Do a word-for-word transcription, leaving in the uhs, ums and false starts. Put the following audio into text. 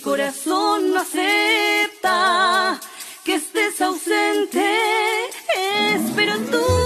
corazón no acepta que estés ausente, espero tú.